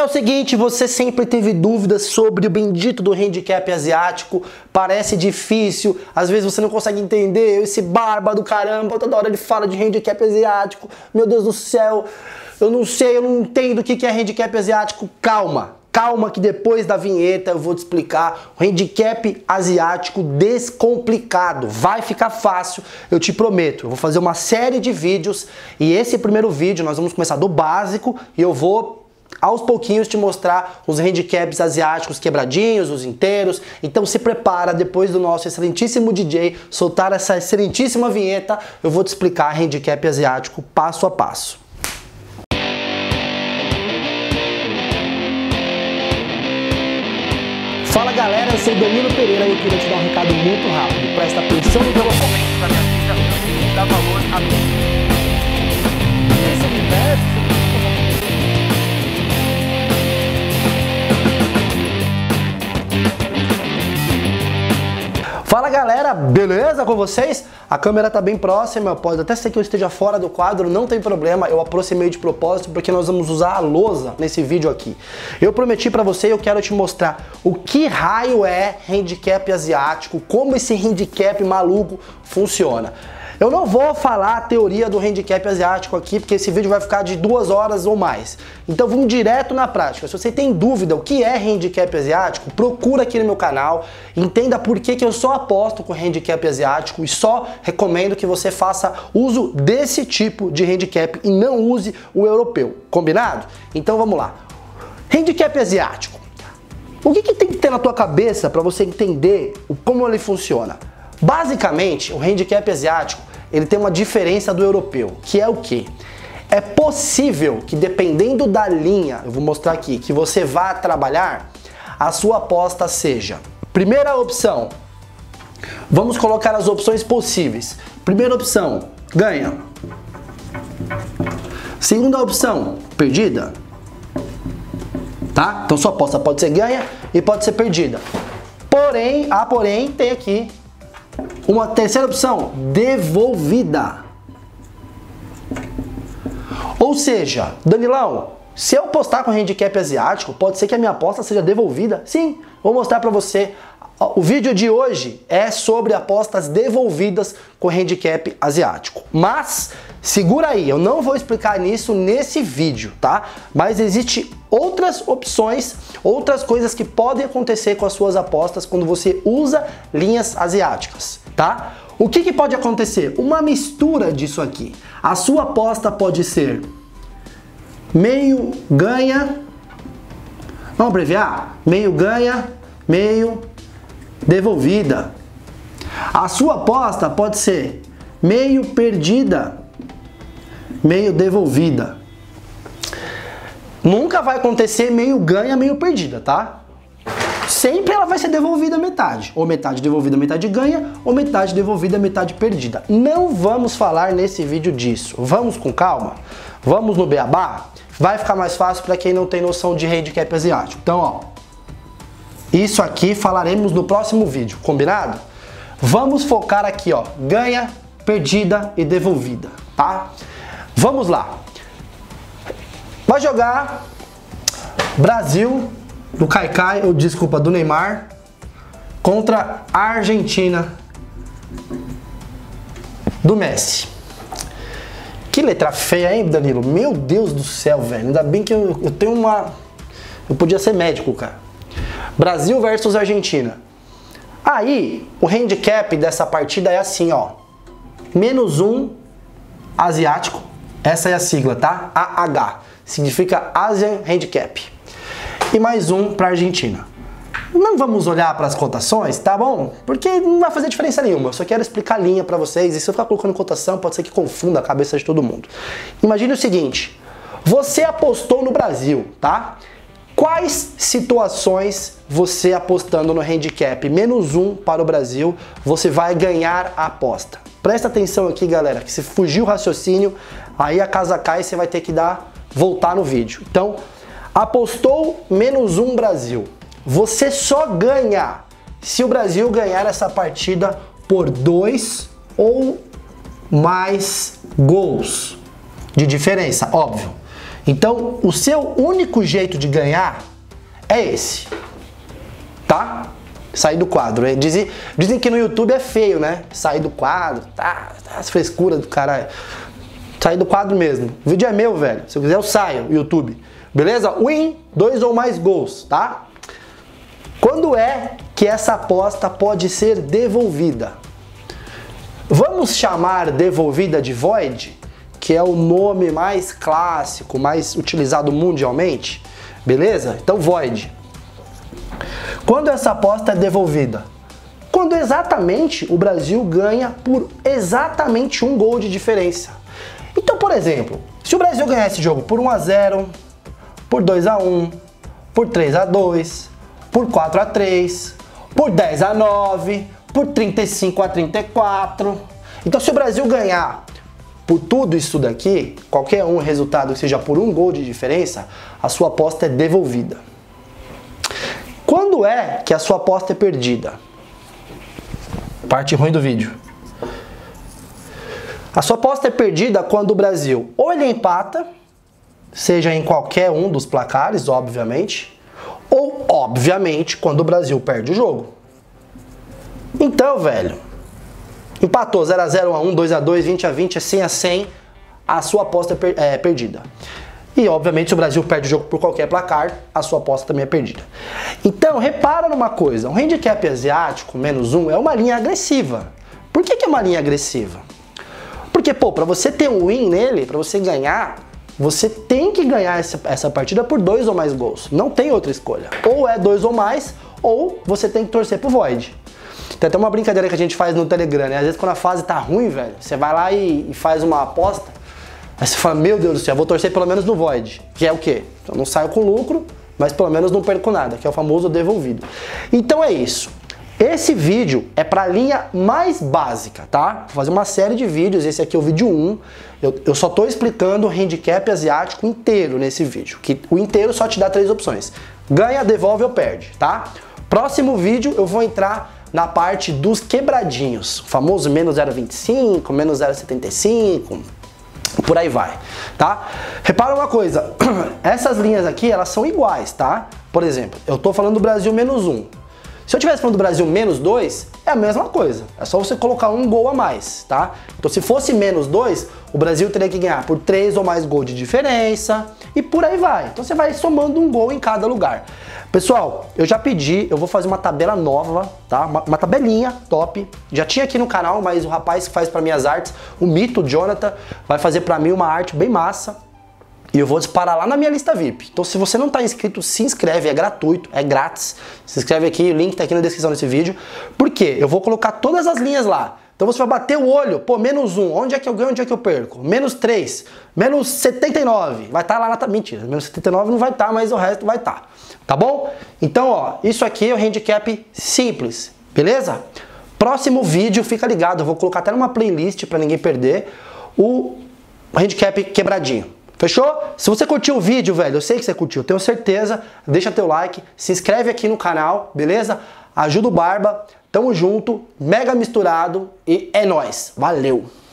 É o seguinte, você sempre teve dúvidas sobre o bendito do handicap asiático, parece difícil, às vezes você não consegue entender, esse barba do caramba, toda hora ele fala de handicap asiático, meu Deus do céu, eu não sei, eu não entendo o que é handicap asiático. Calma que depois da vinheta eu vou te explicar o handicap asiático descomplicado. Vai ficar fácil, eu te prometo. Eu vou fazer uma série de vídeos e esse primeiro vídeo nós vamos começar do básico e eu vou aos pouquinhos te mostrar os handicaps asiáticos quebradinhos, os inteiros. Então se prepara, depois do nosso excelentíssimo DJ soltar essa excelentíssima vinheta, eu vou te explicar handicap asiático passo a passo. Fala galera, eu sou o Danilo Pereira e eu queria te dar um recado muito rápido. Presta atenção no que eu vou comentar na minha vida e dá valor a tudo. Esse universo... Fala galera, beleza com vocês? A câmera tá bem próxima, pode até ser que eu esteja fora do quadro, não tem problema, eu aproximei de propósito porque nós vamos usar a lousa nesse vídeo aqui. Eu prometi pra você e eu quero te mostrar o que raio é handicap asiático, como esse handicap maluco funciona. Eu não vou falar a teoria do handicap asiático aqui, porque esse vídeo vai ficar de 2 horas ou mais. Então vamos direto na prática. Se você tem dúvida o que é handicap asiático, procura aqui no meu canal, entenda por que eu só aposto com handicap asiático e só recomendo que você faça uso desse tipo de handicap e não use o europeu. Combinado? Então vamos lá. Handicap asiático. O que tem que ter na tua cabeça para você entender como ele funciona? Basicamente, o handicap asiático, ele tem uma diferença do europeu, que é o quê? É possível que dependendo da linha, eu vou mostrar aqui, que você vá trabalhar, a sua aposta seja, primeira opção, vamos colocar as opções possíveis. Primeira opção, ganha. Segunda opção, perdida. Tá? Então sua aposta pode ser ganha e pode ser perdida. Porém, tem aqui uma terceira opção, devolvida. Ou seja, Danilão, se eu apostar com handicap asiático, pode ser que a minha aposta seja devolvida? Sim, vou mostrar pra você. O vídeo de hoje é sobre apostas devolvidas com handicap asiático. Mas, segura aí, eu não vou explicar nisso nesse vídeo, tá? Mas existe outras opções, outras coisas que podem acontecer com as suas apostas quando você usa linhas asiáticas, tá? O que pode acontecer? Uma mistura disso aqui. A sua aposta pode ser meio ganha, vamos abreviar? Meio ganha, meio devolvida. A sua aposta pode ser meio perdida, meio devolvida. Nunca vai acontecer meio ganha, meio perdida, tá? Sempre ela vai ser devolvida metade. Ou metade devolvida, metade ganha, ou metade devolvida, metade perdida. Não vamos falar nesse vídeo disso. Vamos com calma? Vamos no beabá? Vai ficar mais fácil para quem não tem noção de handicap asiático. Então, ó, isso aqui falaremos no próximo vídeo, combinado? Vamos focar aqui, ó, ganha, perdida e devolvida, tá? Vamos lá. Vai jogar Brasil do Caicai, ou desculpa, do Neymar contra a Argentina do Messi. Que letra feia, hein, Danilo? Meu Deus do céu, velho. Ainda bem que eu tenho uma... Eu podia ser médico, cara. Brasil versus Argentina. Aí, o handicap dessa partida é assim, ó. -1 asiático. Essa é a sigla, tá? AH. Significa Asian Handicap. E mais um para Argentina. Não vamos olhar para as cotações, tá bom? Porque não vai fazer diferença nenhuma. Eu só quero explicar a linha para vocês. E se eu ficar colocando cotação, pode ser que confunda a cabeça de todo mundo. Imagine o seguinte. Você apostou no Brasil, tá? Quais situações você apostando no handicap -1 para o Brasil, você vai ganhar a aposta? Presta atenção aqui, galera, que se fugir o raciocínio, aí a casa cai e você vai ter que voltar no vídeo. Então, apostou -1 Brasil. Você só ganha se o Brasil ganhar essa partida por 2 ou mais gols de diferença, óbvio. Então, o seu único jeito de ganhar é esse, tá? Sair do quadro. Dizem que no YouTube é feio, né? Sair do quadro, tá? As frescuras do caralho. Sair do quadro mesmo. O vídeo é meu, velho. Se eu quiser eu saio, YouTube. Beleza? Win, 2 ou mais gols, tá? Quando é que essa aposta pode ser devolvida? Vamos chamar devolvida de void, que é o nome mais clássico, mais utilizado mundialmente. Beleza? Então void. Quando essa aposta é devolvida? Quando exatamente o Brasil ganha por exatamente um gol de diferença. Então, por exemplo, se o Brasil ganhar esse jogo por 1 a 0, por 2 a 1, por 3 a 2, por 4 a 3, por 10 a 9, por 35 a 34. Então, se o Brasil ganhar por tudo isso daqui, qualquer um resultado que seja por um gol de diferença, a sua aposta é devolvida. Quando é que a sua aposta é perdida? Parte ruim do vídeo. A sua aposta é perdida quando o Brasil ou ele empata, seja em qualquer um dos placares, obviamente, ou, obviamente, quando o Brasil perde o jogo. Então, velho, empatou 0 a 0, 1 a 1, 2 a 2, 20 a 20, 100 a 100, a sua aposta é perdida. E, obviamente, se o Brasil perde o jogo por qualquer placar, a sua aposta também é perdida. Então, repara numa coisa, um handicap asiático, -1, é uma linha agressiva. Por que é uma linha agressiva? Porque, pô, pra você ter um win nele, pra você ganhar, você tem que ganhar essa partida por 2 ou mais gols. Não tem outra escolha. Ou é 2 ou mais, ou você tem que torcer pro void. Tem até uma brincadeira que a gente faz no Telegram, né? Às vezes quando a fase tá ruim, velho, você vai lá e faz uma aposta, aí você fala, meu Deus do céu, vou torcer pelo menos no void. Que é o quê? Eu não saio com lucro, mas pelo menos não perco nada, que é o famoso devolvido. Então é isso. Esse vídeo é para a linha mais básica, tá? Vou fazer uma série de vídeos, esse aqui é o vídeo 1. Eu só tô explicando o handicap asiático inteiro nesse vídeo, que o inteiro só te dá 3 opções. Ganha, devolve ou perde, tá? Próximo vídeo eu vou entrar na parte dos quebradinhos, o famoso -0,25, -0,75, por aí vai, tá? Repara uma coisa, essas linhas aqui, elas são iguais, tá? Por exemplo, eu tô falando do Brasil -1. Se eu estivesse falando do Brasil -2, é a mesma coisa. É só você colocar um gol a mais, tá? Então se fosse -2, o Brasil teria que ganhar por 3 ou mais gols de diferença e por aí vai. Então você vai somando um gol em cada lugar. Pessoal, eu já pedi, eu vou fazer uma tabela nova, tá? Uma tabelinha top. Já tinha aqui no canal, mas o rapaz que faz para minhas artes, o Mito, o Jonathan, vai fazer para mim uma arte bem massa. E eu vou disparar lá na minha lista VIP. Então se você não está inscrito, se inscreve, é gratuito, é grátis. Se inscreve aqui, o link tá aqui na descrição desse vídeo. Por quê? Eu vou colocar todas as linhas lá. Então você vai bater o olho, pô, -1, onde é que eu ganho, onde é que eu perco? -3, -79, vai estar lá na... Mentira, -79 não vai estar, mas o resto vai estar. Tá bom? Então, ó, isso aqui é o handicap simples, beleza? Próximo vídeo, fica ligado, eu vou colocar até numa playlist para ninguém perder o handicap quebradinho. Fechou? Se você curtiu o vídeo, velho, eu sei que você curtiu, tenho certeza, deixa teu like, se inscreve aqui no canal, beleza? Ajuda o Barba, tamo junto, mega misturado e é nóis, valeu!